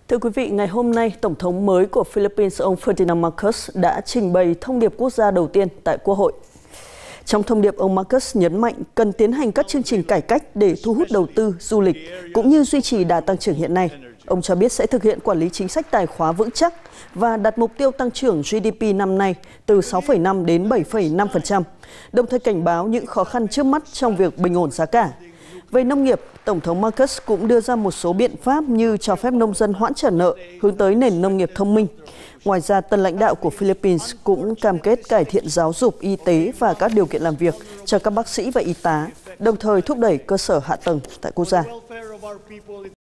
Thưa quý vị, ngày hôm nay, Tổng thống mới của Philippines, ông Ferdinand Marcos đã trình bày thông điệp quốc gia đầu tiên tại Quốc hội. Trong thông điệp, ông Marcos nhấn mạnh cần tiến hành các chương trình cải cách để thu hút đầu tư, du lịch, cũng như duy trì đà tăng trưởng hiện nay. Ông cho biết sẽ thực hiện quản lý chính sách tài khóa vững chắc và đặt mục tiêu tăng trưởng GDP năm nay từ 6,5 đến 7,5%, đồng thời cảnh báo những khó khăn trước mắt trong việc bình ổn giá cả. Về nông nghiệp, Tổng thống Marcos cũng đưa ra một số biện pháp như cho phép nông dân hoãn trả nợ, hướng tới nền nông nghiệp thông minh. Ngoài ra, tân lãnh đạo của Philippines cũng cam kết cải thiện giáo dục, y tế và các điều kiện làm việc cho các bác sĩ và y tá, đồng thời thúc đẩy cơ sở hạ tầng tại quốc gia.